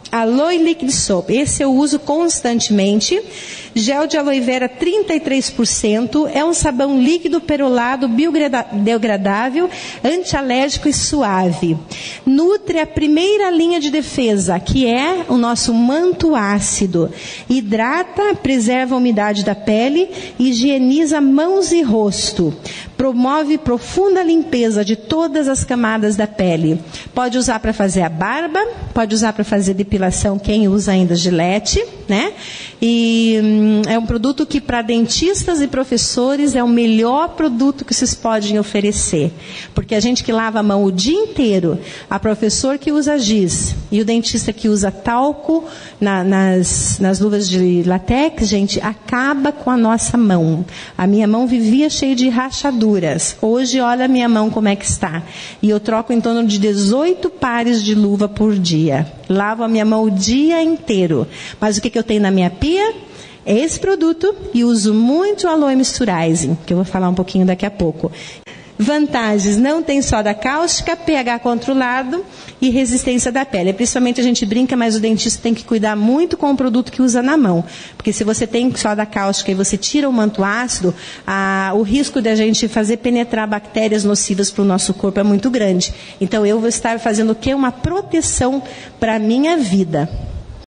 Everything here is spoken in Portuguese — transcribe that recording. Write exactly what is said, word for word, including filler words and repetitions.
Aloe Liquid Soap, esse eu uso constantemente. Gel de aloe vera trinta e três por cento, é um sabão líquido perolado, biodegradável, antialérgico e suave. Nutre a primeira linha de defesa, que é o nosso manto ácido. Hidrata, preserva a umidade da pele, higieniza mãos e rosto. Promove profunda limpeza de todas as camadas da pele. Pode usar para fazer a barba, pode usar para fazer depilação, quem usa ainda Gillette, né? E hum, é um produto que para dentistas e professores é o melhor produto que vocês podem oferecer. Porque a gente que lava a mão o dia inteiro, a professor que usa giz e o dentista que usa talco na, nas, nas luvas de látex, gente, acaba com a nossa mão. A minha mão vivia cheia de rachaduras. Hoje, olha a minha mão como é que está. E eu troco em torno de dezoito pares de luva por dia. Lavo a minha mão o dia inteiro. Mas o que, que eu tenho na minha pia? É esse produto e uso muito Aloe Misturizing, que eu vou falar um pouquinho daqui a pouco. Vantagens, não tem soda cáustica, pH controlado e resistência da pele. Principalmente a gente brinca, mas o dentista tem que cuidar muito com o produto que usa na mão. Porque se você tem soda cáustica e você tira o manto ácido, a, o risco de a gente fazer penetrar bactérias nocivas para o nosso corpo é muito grande. Então eu vou estar fazendo o quê? Uma proteção para a minha vida.